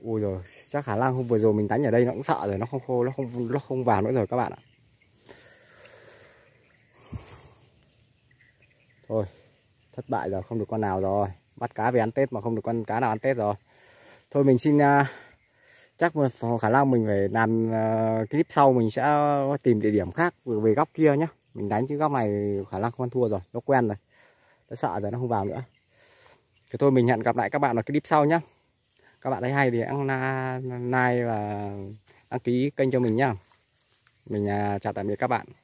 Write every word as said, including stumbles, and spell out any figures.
Ui rồi, chắc khả năng hôm vừa rồi mình đánh ở đây nó cũng sợ rồi, nó không khô, nó không nó không vào nữa rồi các bạn ạ. Thôi, thất bại rồi, không được con nào rồi. Bắt cá về ăn Tết mà không được con cá nào ăn Tết rồi. Thôi mình xin uh, chắc mà khả năng mình phải làm uh, clip sau mình sẽ tìm địa điểm khác về góc kia nhá. Mình đánh chứ góc này khả năng không ăn thua rồi, nó quen rồi. Nó sợ rồi nó không vào nữa. Thì thôi mình hẹn gặp lại các bạn ở clip sau nhá. Các bạn thấy hay thì ăn like và đăng ký kênh cho mình nhá. Mình uh, chào tạm biệt các bạn.